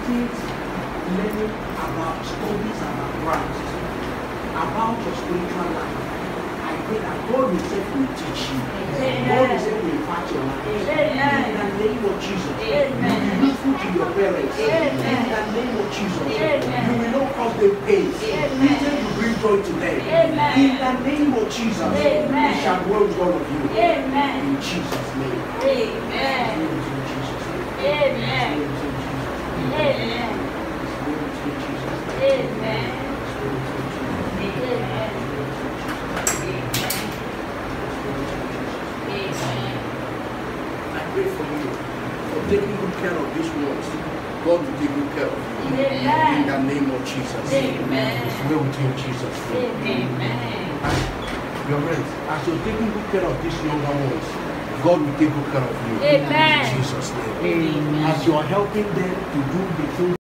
started learning about studies about Christ, about your spiritual life, I pray that God Himself will teach you. God Himself will impart your life. In the name of Jesus. You will be useful to your parents. In the name of Jesus. You will not cause them pain. Instead, you bring joy to them. In the name of Jesus. It shall dwell with all of you. In Jesus' name. Amen. Amen. Amen. I pray for you for taking good care of these ones. God will take good care of you. In the name of Jesus. Amen. It's well with you in Jesus' name. Amen. Your friends, as you're taking good care of these younger ones, God will take good care of you. Amen. In Jesus' name. Amen. As you are helping them to do the things